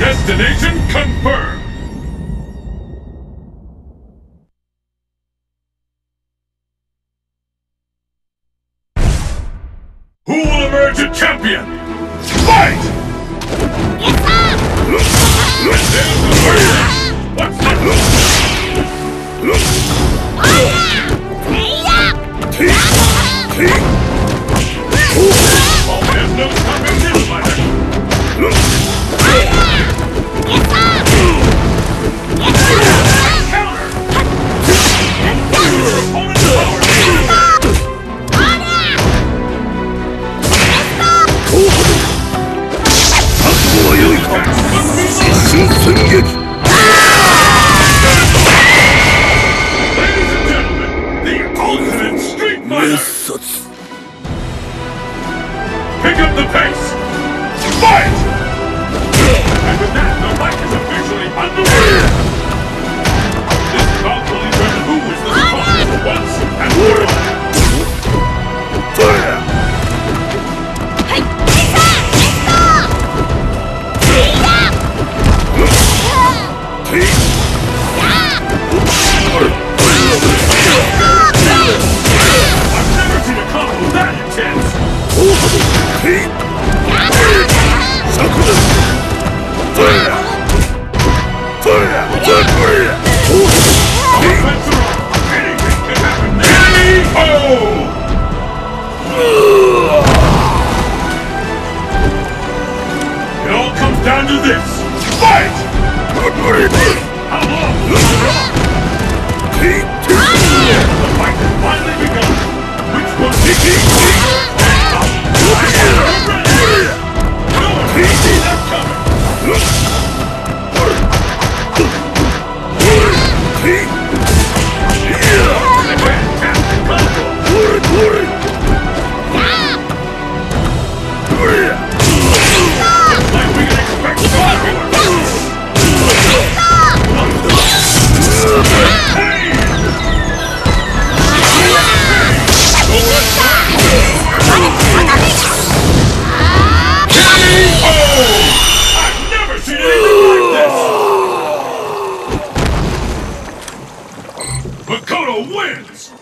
Destination confirmed! Who will emerge a champion? Fight! What's that? Oh, there's no stopping this fighter! Counter! Your opponent's power! Ladies and gentlemen, the ultimate street fighter! Pick up the pace! Fight! And with that, the fight is officially underway! This bout will determine who is the strongest once and for all! Fire! I've never seen a combo that intense! Anything can happen there! It all comes down to this! Fight! How long will it last? The fight has finally begun! Which one is it? No one can see that coming! Fantastic combo! Looks like we can expect fireworks! Hey! I've never seen anything like this! Makoto wins!